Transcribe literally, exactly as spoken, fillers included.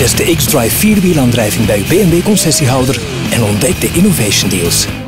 Test de xDrive vierwielaandrijving bij uw B M W concessiehouder en ontdek de Innovation Deals.